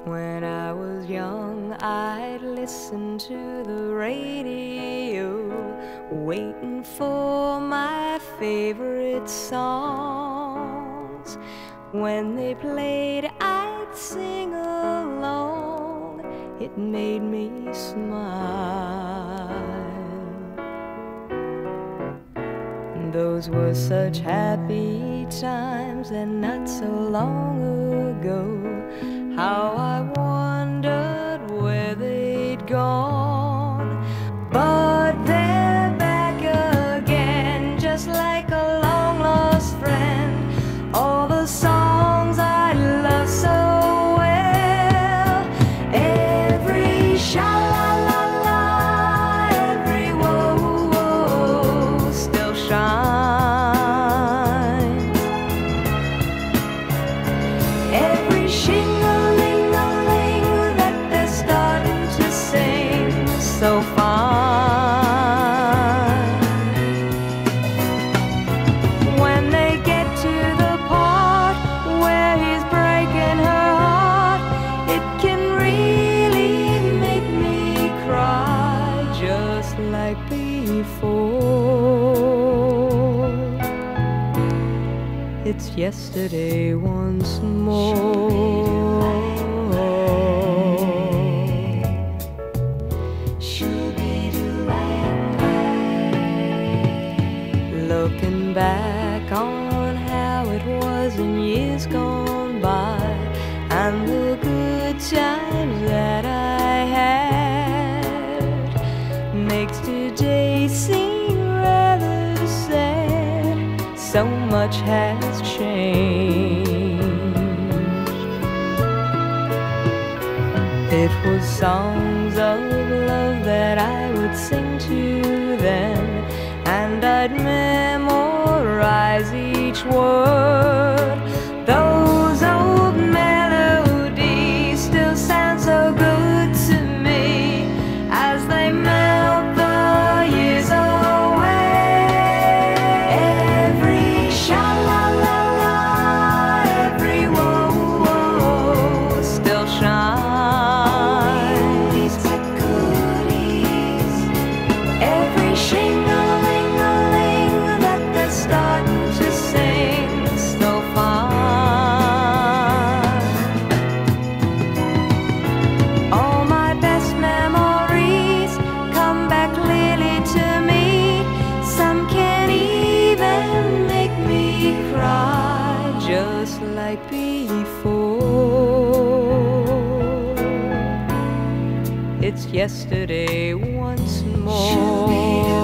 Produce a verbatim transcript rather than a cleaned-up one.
When I was young, I'd listen to the radio, waiting for my favorite songs. When they played, I'd sing along. It made me smile. Those were such happy times, and not so long ago, how I wondered where they'd gone. But they're back again, just like a long-lost friend. All the songs I love so well, every sha-la-la-la, every whoa-whoa still shines. Every shing-a-ling-a-ling that they're starting to sing so fine. When they get to the part where he's breaking her heart, it can really make me cry, just like before. It's yesterday once more. Looking back on how it was in years gone by, and the good times that I had, makes today seem rather sad. So much has changed. It was songs of love that I would sing to them, and I'd memorize each word. Those old melodies still sound so good to me as they melt the years away. Every sha-la-la-la, every whoa-whoa still shines. Every shing-a-ling-a-ling that they're starting to sing so fine. All my best memories come back clearly to me. Some can even make me cry, just like before. It's yesterday once more.